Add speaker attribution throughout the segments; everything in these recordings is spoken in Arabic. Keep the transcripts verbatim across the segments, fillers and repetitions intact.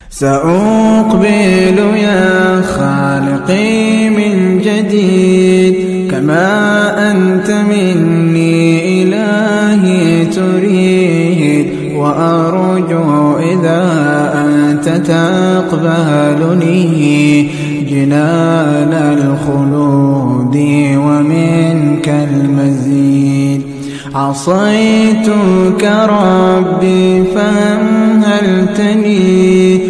Speaker 1: سأقبل يا خالقي من جديد كما أنت مني إلهي تريد، وأرجو إذا أنت تقبلني جنان الخلود ومنك المزيد. عصيتك ربي فأمهلتني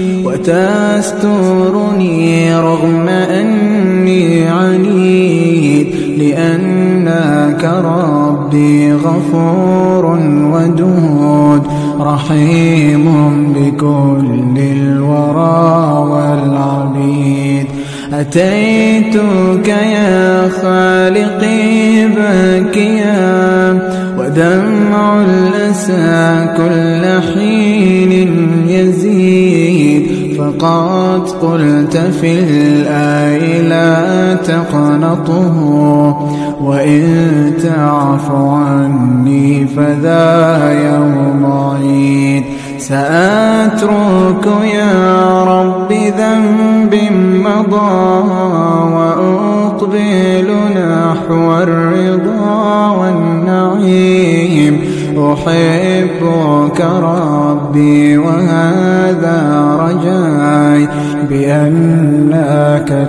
Speaker 1: وتسترني رغم أني عنيد، لأنك ربي غفور ودود رحيم بكل الورى والعبيد. أتيتك يا خالقي باكيا ودمع الأسى كل حين يزيد، فقد قلت في الآي لا تقنطه، وإن تعف عني فذا يوم عيد. سأترك يا رب ذنب مضى وأقبل نحو الرضا والنعيم. أحبك ربي وهذا رجاي بأنك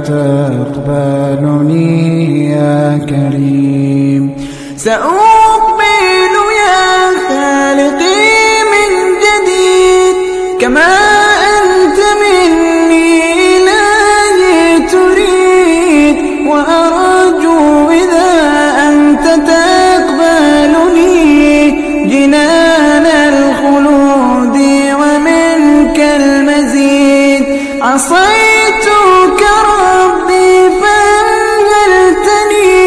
Speaker 1: تقبلني يا كريم. سأقبل يا خالقي من جديد كما أنت مني إلهي تريد، وأرجو إذا أنت تقبلني جنان الخلود ومنك المزيد. عصيتك ربي فأمهلتني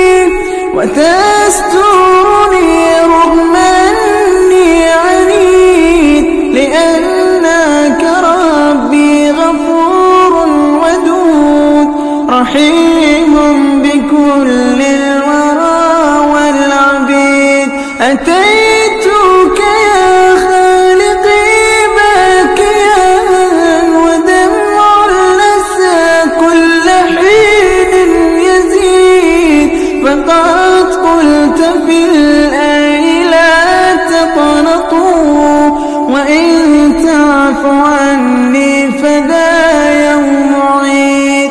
Speaker 1: وتسترني رغم أني عنيد، لأنك ربي غفور ودود رحيم بكل الورى والعبيد. أتيتك يا خالقي باكيا ودمع الأسى كل حين يزيد، فقد قلت في الآي لا تقنطوا، وإن تعف عني فذا يوم عيد.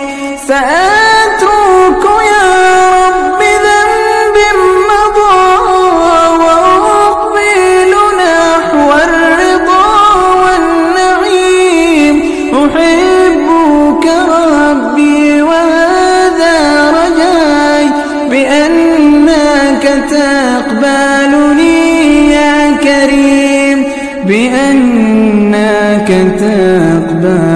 Speaker 1: سأترك يا رب ذنب مضى وأقبل نحو الرضا والنعيم. أحبك ربي وهذا رجاي بأنك تقبلني يا كريم، بأنك تقبلني